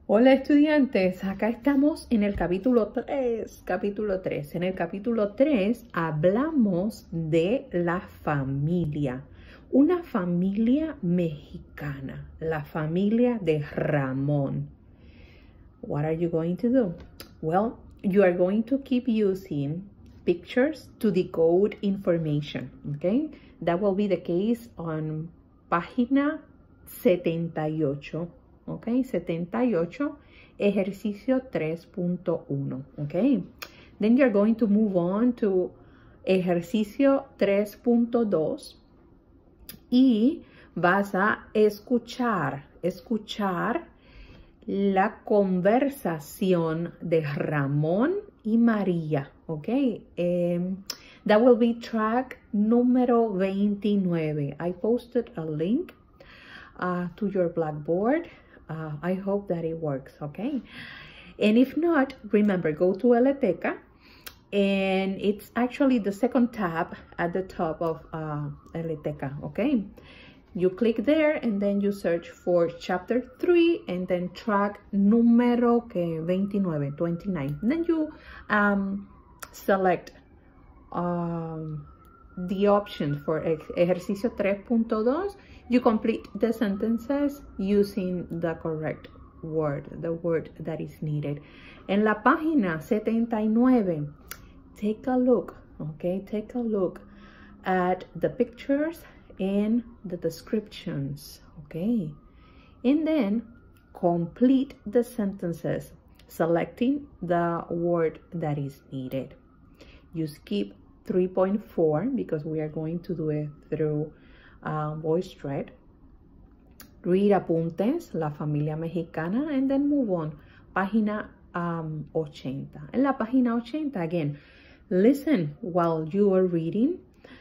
Hola estudiantes, acá estamos en el capítulo 3. En el capítulo 3 hablamos de la familia, una familia mexicana, la familia de Ramón. What are you going to do? Well, you are going to keep using pictures to decode information, okay? That will be the case on página 78. Ok, 78, ejercicio 3.1, ok. Then you're going to move on to ejercicio 3.2 y vas a escuchar la conversación de Ramón y María, ok. That will be track número 29. I posted a link to your Blackboard. I hope that it works, okay? And if not, remember, go to Eleteca, and it's actually the second tab at the top of Eleteca, okay? You click there, and then you search for chapter 3, and then track número 29. Then you select the option for ejercicio 3.2. You complete the sentences using the correct word, the word that is needed. En la página 79, take a look, okay? Take a look at the pictures and the descriptions, okay? And then complete the sentences, selecting the word that is needed. You skip 3.4 because we are going to do it through VoiceThread. Read apuntes, la familia mexicana, and then move on. Página 80. En la página 80, again, listen while you are reading.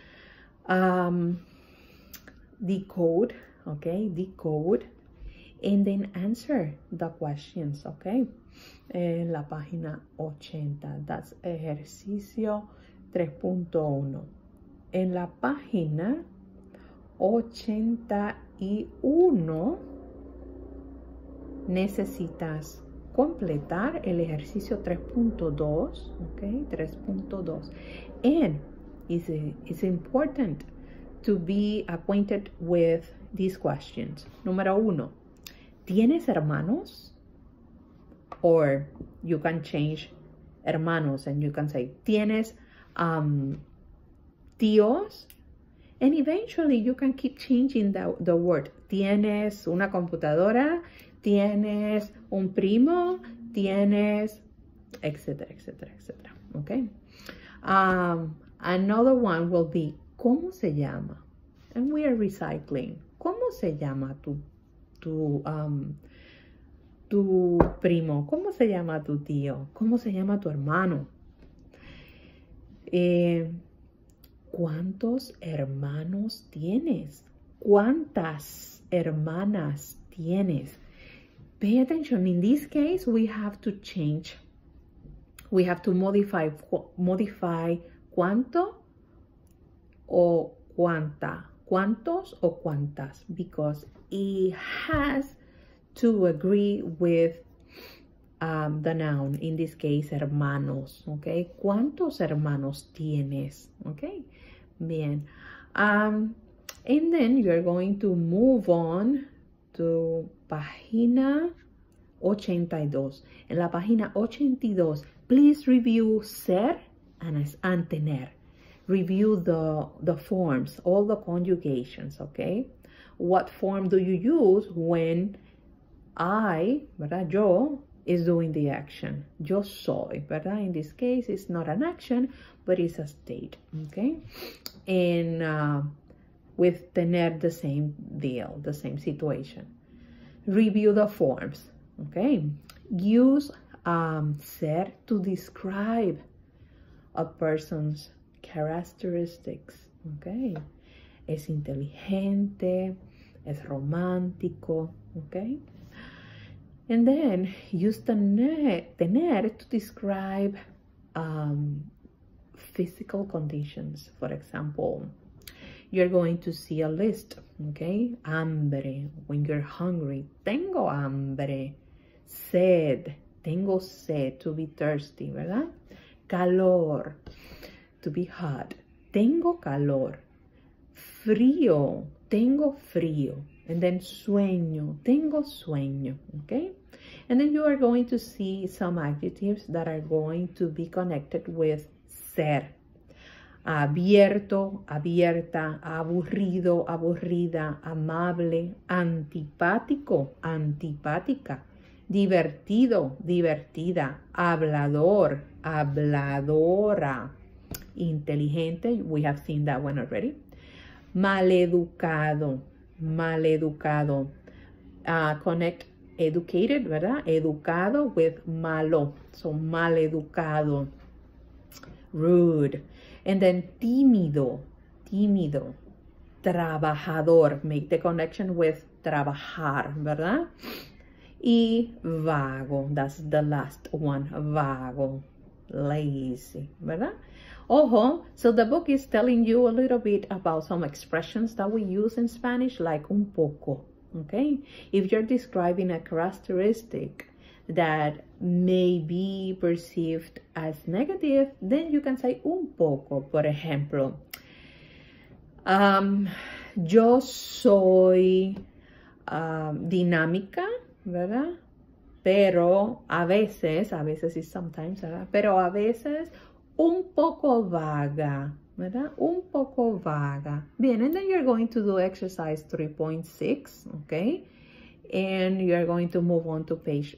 Decode, okay, decode, and then answer the questions, okay. En la página 80, that's ejercicio 3.1. En la página 81 necesitas completar el ejercicio 3.2, okay, 3.2. And it's important to be acquainted with these questions. Número 1, ¿tienes hermanos? Or you can change hermanos and you can say, ¿tienes tíos? And eventually you can keep changing the word. ¿Tienes una computadora? ¿Tienes un primo? ¿Tienes? Etcétera, etcétera, etcétera. Okay. Another one will be, ¿cómo se llama? And we are recycling. ¿Cómo se llama tu primo? ¿Cómo se llama tu tío? ¿Cómo se llama tu hermano? ¿Cuántos hermanos tienes? ¿Cuántas hermanas tienes? Pay attention. In this case, we have to change. We have to modify cuánto o cuánta. ¿Cuántos o cuántas? Because it has to agree with the noun, in this case, hermanos, okay? ¿Cuántos hermanos tienes? Okay, bien. And then you're going to move on to página 82. En la página 82, please review ser and tener. Review the forms, all the conjugations, okay? What form do you use when I, ¿verdad? Yo, is doing the action. Yo soy, ¿verdad? In this case, it's not an action, but it's a state, okay? And with tener, the same deal, the same situation. Review the forms, okay? Use ser to describe a person's characteristics, okay? Es inteligente, es romántico, okay? And then use tener to describe physical conditions. For example, you're going to see a list, okay? Hambre, when you're hungry. Tengo hambre. Sed, tengo sed, to be thirsty, ¿verdad? Calor, to be hot. Tengo calor. Frío, tengo frío. And then sueño, tengo sueño, okay? And then you are going to see some adjectives that are going to be connected with ser. Abierto, abierta, aburrido, aburrida, amable, antipático, antipática, divertido, divertida, hablador, habladora, inteligente, we have seen that one already, maleducado, maleducado, connect educated, ¿verdad? Educado with malo, so maleducado, rude. And then tímido, tímido, trabajador, make the connection with trabajar, ¿verdad? Y vago, that's the last one, vago, lazy, ¿verdad? Ojo, so the book is telling you a little bit about some expressions that we use in Spanish, like un poco, okay? If you're describing a characteristic that may be perceived as negative, then you can say un poco. Por ejemplo, yo soy dinámica, ¿verdad? Pero a veces is sometimes, ¿verdad? Pero a veces un poco vaga, ¿verdad? Un poco vaga. Bien, and then you're going to do exercise 3.6, okay? And you're going to move on to page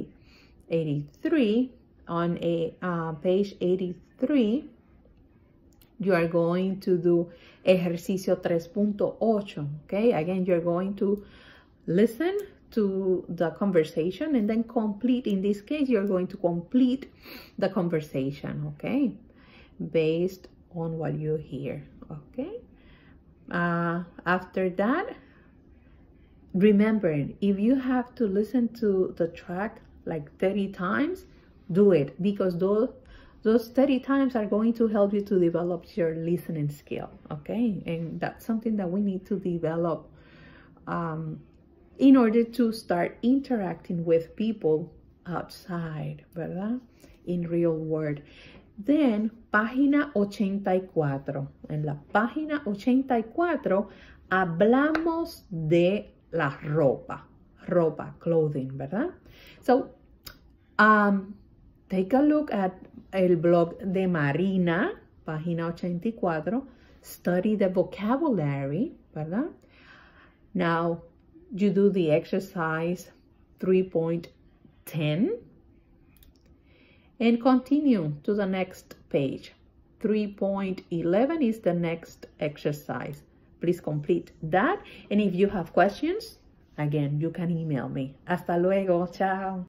83. On page 83, you are going to do ejercicio 3.8, okay? Again, you're going to listen to the conversation and then complete. In this case, you're going to complete the conversation, okay? Based on what you hear, okay? After that, remember, if you have to listen to the track like 30 times, do it, because those 30 times are going to help you to develop your listening skill, okay? And that's something that we need to develop in order to start interacting with people outside, ¿verdad? In real world. Then, página 84. En la página 84 hablamos de la ropa, clothing, ¿verdad? So, take a look at el blog de Marina, página 84, study the vocabulary, ¿verdad? Now, you do the exercise 3.10 and continue to the next page. 3.11 is the next exercise. Please complete that. And if you have questions, again, you can email me. Hasta luego. Ciao.